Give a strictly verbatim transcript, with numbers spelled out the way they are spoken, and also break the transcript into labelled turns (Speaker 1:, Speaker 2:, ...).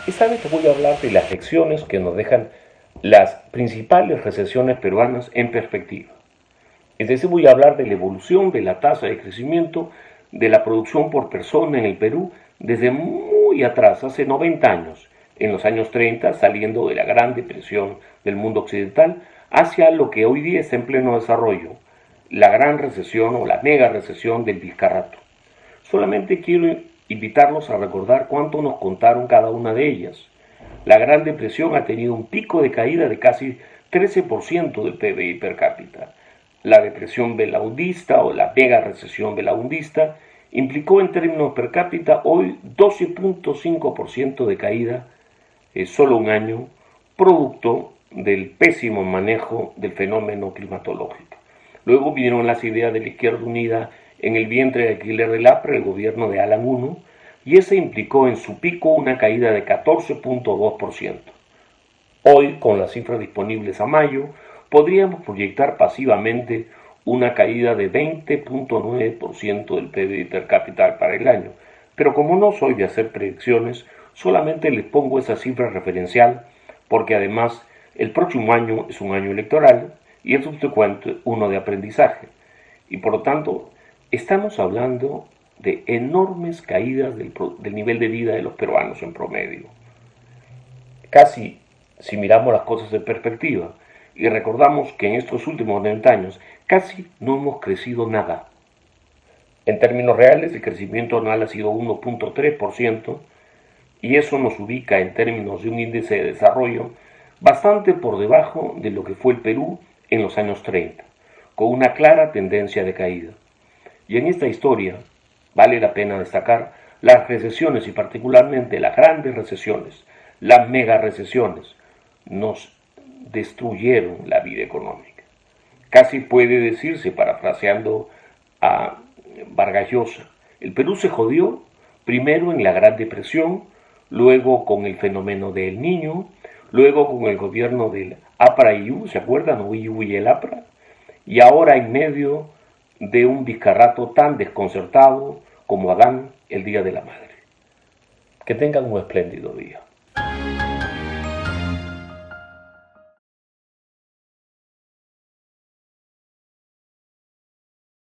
Speaker 1: Esta vez te voy a hablar de las lecciones que nos dejan las principales recesiones peruanas en perspectiva. Es decir, voy a hablar de la evolución de la tasa de crecimiento de la producción por persona en el Perú desde muy atrás, hace noventa años, en los años treinta, saliendo de la Gran Depresión del mundo occidental, hacia lo que hoy día está en pleno desarrollo, la gran recesión o la mega recesión del Vizcarrato. Solamente quiero invitarlos a recordar cuánto nos contaron cada una de ellas. La Gran Depresión ha tenido un pico de caída de casi trece por ciento del P B I per cápita. La depresión belaundista o la mega recesión belaundista implicó en términos per cápita hoy doce punto cinco por ciento de caída en solo un año, producto del pésimo manejo del fenómeno climatológico. Luego vinieron las ideas de la Izquierda Unida en el vientre de alquiler del APRA, el gobierno de Alan uno, y ese implicó en su pico una caída de catorce punto dos por ciento. Hoy, con las cifras disponibles a mayo, podríamos proyectar pasivamente una caída de veinte punto nueve por ciento del P B I per cápita para el año, pero como no soy de hacer predicciones, solamente les pongo esa cifra referencial, porque además el próximo año es un año electoral y el subsecuente uno de aprendizaje, y por lo tanto estamos hablando de enormes caídas del, del nivel de vida de los peruanos en promedio. Casi, si miramos las cosas en perspectiva y recordamos que en estos últimos noventa años casi no hemos crecido nada. En términos reales, el crecimiento anual ha sido uno punto tres por ciento y eso nos ubica en términos de un índice de desarrollo bastante por debajo de lo que fue el Perú en los años treinta, con una clara tendencia de caída. Y en esta historia vale la pena destacar las recesiones y particularmente las grandes recesiones, las mega recesiones, nos destruyeron la vida económica. Casi puede decirse, parafraseando a Vargas Llosa, el Perú se jodió primero en la Gran Depresión, luego con el fenómeno del Niño, luego con el gobierno del APRA I U, ¿se acuerdan? O I U y el APRA, y ahora en medio de un Vizcarrato tan desconcertado como Adán el día de la madre. Que tengan un espléndido día.